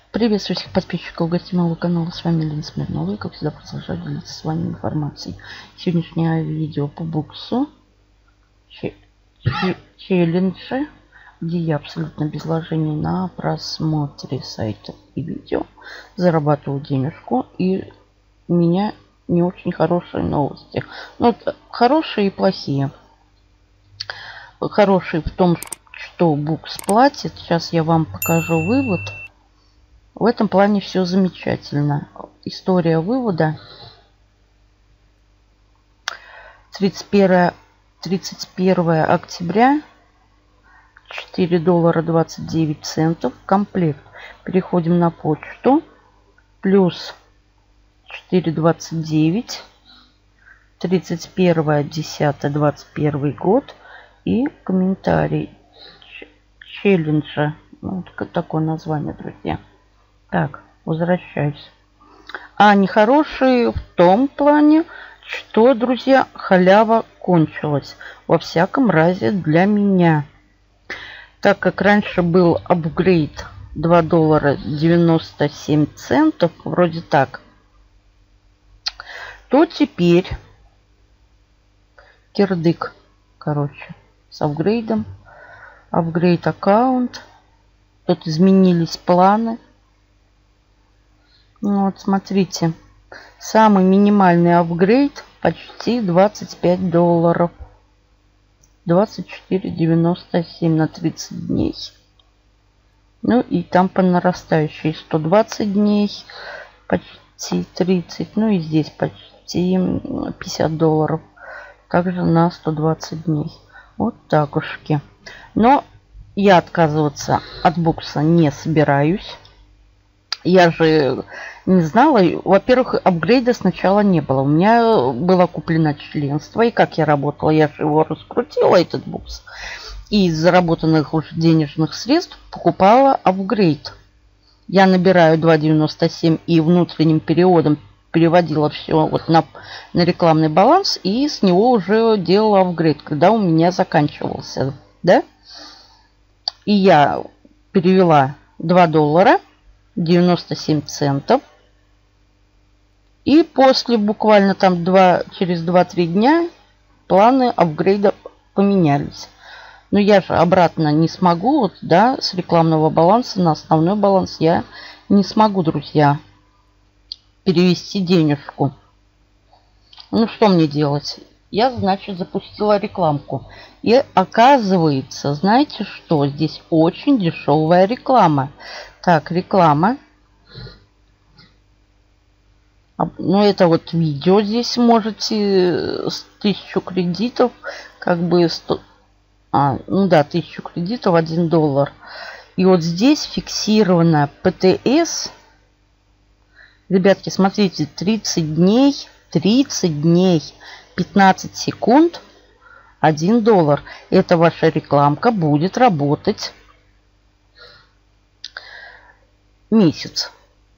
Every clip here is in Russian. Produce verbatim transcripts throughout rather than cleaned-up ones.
Приветствую всех подписчиков гостей моего канала. С вами Лена Смирнова. И как всегда продолжаю делиться с вами информацией. Сегодняшнее видео по буксу. Челленджи, где я абсолютно без вложений на просмотре сайтов и видео зарабатываю денежку. И у меня не очень хорошие новости. Ну, хорошие и плохие. Хорошие в том, что букс платит. Сейчас я вам покажу вывод. В этом плане все замечательно. История вывода. тридцать первое октября. четыре доллара двадцать девять центов. Комплект. Переходим на почту. Плюс четыре двадцать девять. тридцать первое десятое двадцать первый год. И комментарий. Челленджа. Вот такое название, друзья. Так, возвращаюсь. А нехорошие в том плане, что, друзья, халява кончилась. Во всяком разе для меня. Так как раньше был апгрейд два доллара девяносто семь центов, вроде так, то теперь кирдык, короче, с апгрейдом. Апгрейд аккаунт. Тут изменились планы. Вот, смотрите. Самый минимальный апгрейд почти двадцать пять долларов. двадцать четыре девяносто семь на тридцать дней. Ну и там по нарастающей сто двадцать дней. Почти тридцать. Ну и здесь почти пятьдесят долларов. Также на сто двадцать дней. Вот так ушки. Но я отказываться от букса не собираюсь. Я же не знала. Во-первых, апгрейда сначала не было. У меня было куплено членство. И как я работала? Я же его раскрутила, этот букс. И из заработанных уже денежных средств покупала апгрейд. Я набираю два девяносто семь и внутренним переводом переводила все вот на, на рекламный баланс. И с него уже делала апгрейд, когда у меня заканчивался. Да? И я перевела два доллара. девяносто семь центов. И после буквально там два, через два-три дня планы апгрейда поменялись. Но я же обратно не смогу, вот, да, с рекламного баланса на основной баланс я не смогу, друзья, перевести денежку. Ну, что мне делать? Я, значит, запустила рекламку. И оказывается, знаете что? Здесь очень дешевая реклама. Так, реклама. Ну, это вот видео здесь можете с тысячу кредитов, как бы сто... А, ну да, тысячу кредитов, один доллар. И вот здесь фиксировано пэ тэ эс. Ребятки, смотрите, тридцать дней, тридцать дней, пятнадцать секунд, один доллар. Это ваша рекламка будет работать месяц.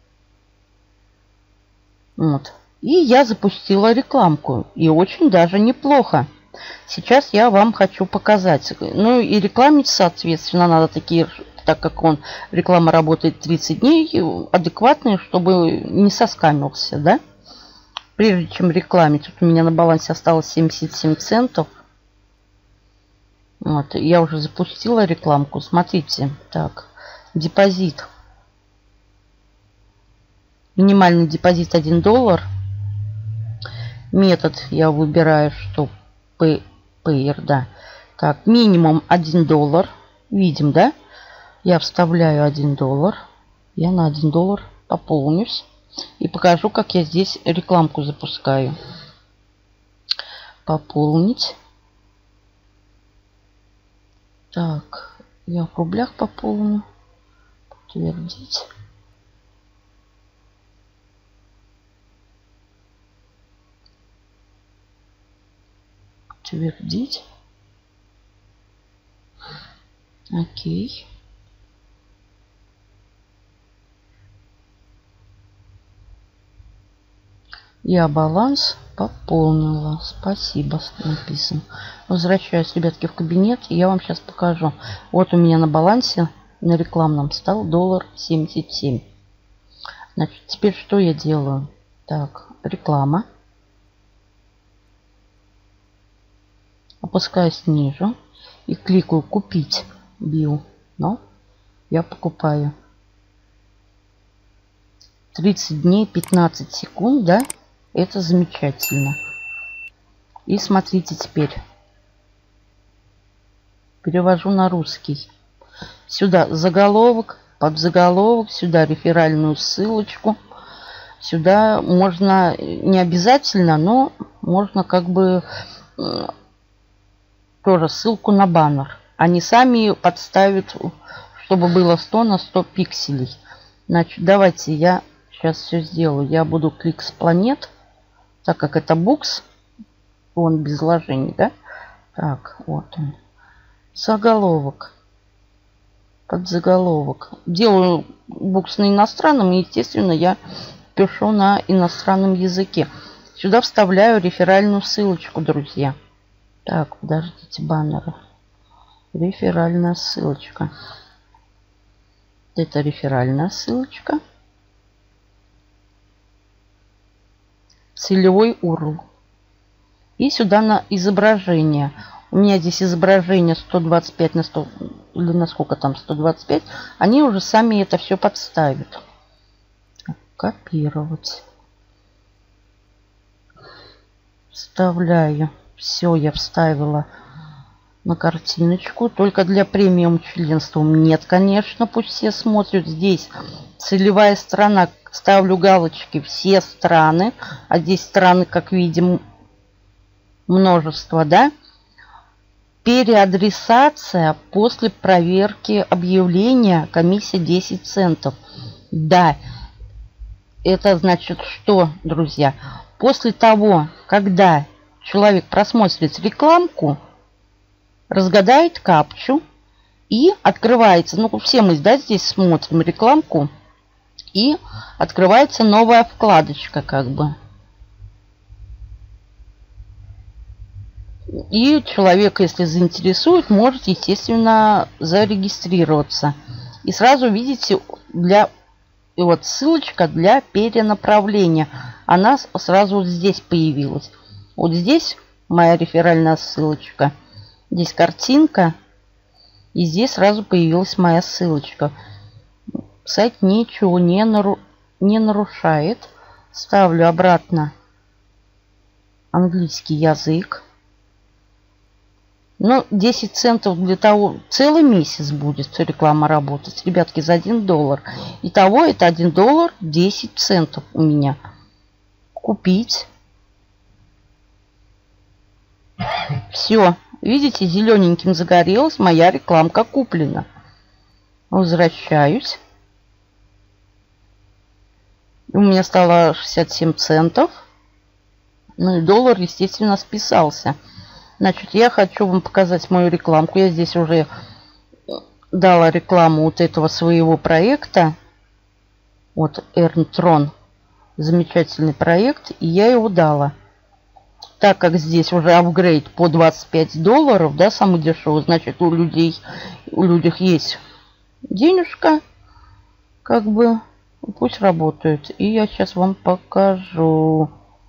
Вот. И я запустила рекламку. И очень даже неплохо. Сейчас я вам хочу показать. Ну и рекламить, соответственно, надо такие, так как он, реклама работает тридцать дней, адекватные, чтобы не соскамился, да? Прежде чем рекламить, тут у меня на балансе осталось семьдесят семь центов. Вот, я уже запустила рекламку. Смотрите, так, депозит. Минимальный депозит один доллар. Метод я выбираю, что Payer, да. Так, минимум один доллар. Видим, да? Я вставляю один доллар. Я на один доллар пополнюсь. И покажу, как я здесь рекламку запускаю. Пополнить. Так, я в рублях пополню. Подтвердить. Подтвердить. Окей. Я баланс пополнила. Спасибо, написано. Возвращаюсь, ребятки, в кабинет. И я вам сейчас покажу. Вот у меня на балансе, на рекламном, стал доллар семьдесят семь. Значит, теперь что я делаю? Так, реклама. Опускаюсь ниже и кликаю «Купить био». Но я покупаю. тридцать дней, пятнадцать секунд, да? Это замечательно. И смотрите теперь. Перевожу на русский. Сюда заголовок, подзаголовок, сюда реферальную ссылочку. Сюда можно, не обязательно, но можно как бы тоже ссылку на баннер. Они сами подставят, чтобы было сто на сто пикселей. Значит, давайте я сейчас все сделаю. Я буду клик с планет, так как это букс. Он без вложений, да? Так, вот он. Заголовок. Подзаголовок. Делаю букс на иностранном, и, естественно, я пишу на иностранном языке. Сюда вставляю реферальную ссылочку, друзья. Так, подождите, баннеры. Реферальная ссылочка. Это реферальная ссылочка. Целевой ю ар эл. И сюда на изображение. У меня здесь изображение сто двадцать пять на сто, или на сколько там, сто двадцать пять. Они уже сами это все подставят. Копировать. Вставляю. Все, я вставила на картиночку. Только для премиум членства нет, конечно, пусть все смотрят. Здесь целевая страна. Ставлю галочки все страны. А здесь страны, как видим, множество, да? Переадресация после проверки объявления. Комиссия десять центов. Да. Это значит что, друзья? После того, когда человек просмотрит рекламку, разгадает капчу и открывается, ну все мы, да, здесь смотрим рекламку, и открывается новая вкладочка как бы. И человек, если заинтересует, может, естественно, зарегистрироваться. И сразу видите, для и вот ссылочка для перенаправления. Она сразу вот здесь появилась. Вот здесь моя реферальная ссылочка. Здесь картинка. И здесь сразу появилась моя ссылочка. Сайт ничего не, нару... не нарушает. Ставлю обратно английский язык. Ну, десять центов для того, целый месяц будет реклама работать. Ребятки, за один доллар. Итого это один доллар десять центов у меня. Купить. Все. Видите, зелененьким загорелась. Моя рекламка куплена. Возвращаюсь. У меня стало шестьдесят семь центов. Ну и доллар, естественно, списался. Значит, я хочу вам показать мою рекламку. Я здесь уже дала рекламу вот этого своего проекта. Вот Эрнтрон. Замечательный проект. И я его дала. Так как здесь уже апгрейд по двадцать пять долларов, да, самый дешевый, значит, у людей, у людей есть денежка. Как бы, пусть работают. И я сейчас вам покажу.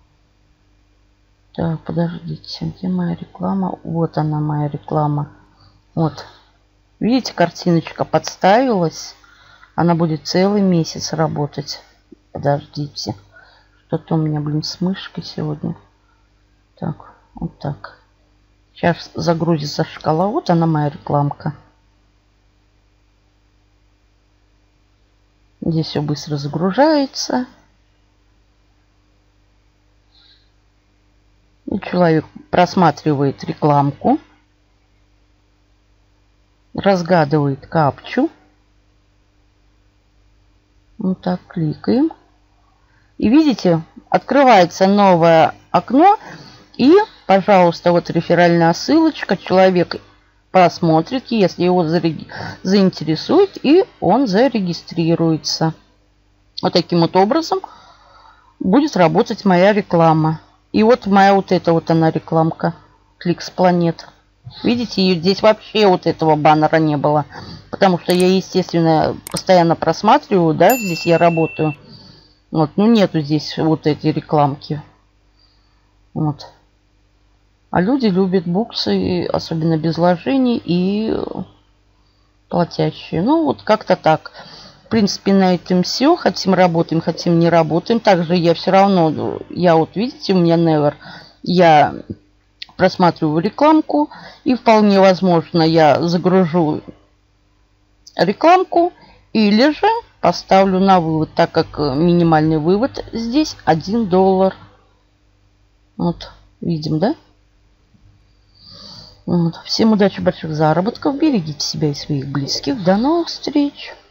Так, подождите, где моя реклама? Вот она, моя реклама. Вот. Видите, картиночка подставилась. Она будет целый месяц работать. Подождите. Что-то у меня, блин, с мышкой сегодня. Так, вот так. Сейчас загрузится шкала. Вот она, моя рекламка. Здесь все быстро загружается. И человек просматривает рекламку, разгадывает капчу. Вот так кликаем. И видите, открывается новое окно. И, пожалуйста, вот реферальная ссылочка. Человек посмотрит, если его заинтересует, и он зарегистрируется. Вот таким вот образом будет работать моя реклама. И вот моя вот эта вот она рекламка. Клик с планет. Видите, ее здесь вообще вот этого баннера не было. Потому что я, естественно, постоянно просматриваю, да, здесь я работаю. Вот, ну нету здесь вот эти рекламки. Вот. А люди любят буксы, особенно без вложений и платящие. Ну, вот как-то так. В принципе, на этом все. Хотим работаем, хотим не работаем. Также я все равно, я вот видите, у меня Never, я просматриваю рекламку. И вполне возможно, я загружу рекламку или же поставлю на вывод, так как минимальный вывод здесь один доллар. Вот, видим, да? Вот. Всем удачи, больших заработков. Берегите себя и своих близких. До новых встреч!